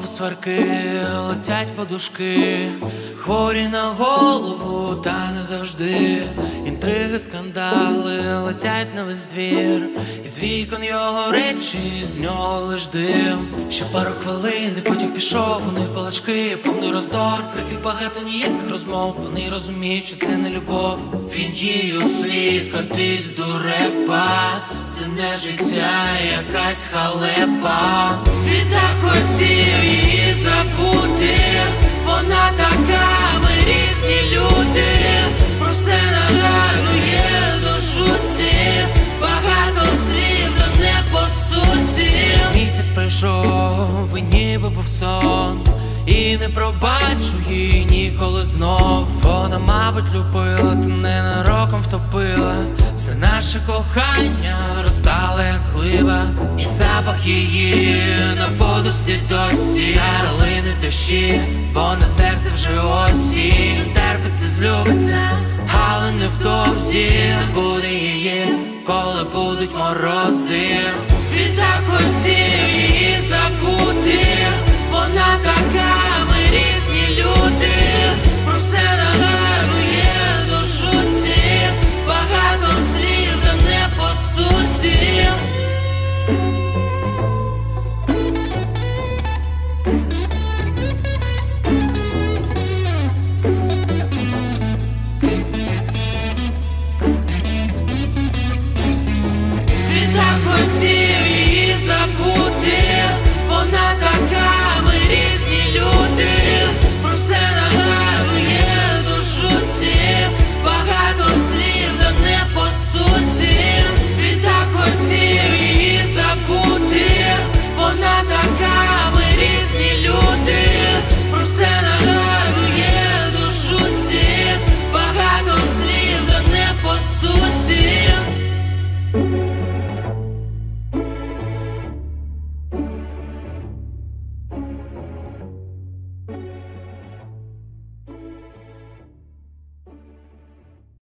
Знову сварки, летять подушки, хворі на голову, та не завжди. Інтриги, скандали летять на весь двір, із вікон його речі, з нього лиш дим. Ще пару хвилин, і потяг пішов, у них балачки, повний роздор, криків багато, ніяких розмов. Вони розуміють, що це не любов. Він їй услід, котись дурепа, це не життя, якась халепа. Він так хотів її забути, вона така, ми різні люди. Про все нагадує до шуті, багато слів, та не по суті. Місяць пройшов, і ніби був сон, і не пробачу їй ніколи знов. Вона, мабуть, любила, та ненароком втопила. Все наше кохання розтало, як глиба, і запах її на подушці досі. Яролини дощі, бо на серці вже осінь. Стерпиться, злюбиться, але невдовзі забуде її, коли будуть морози.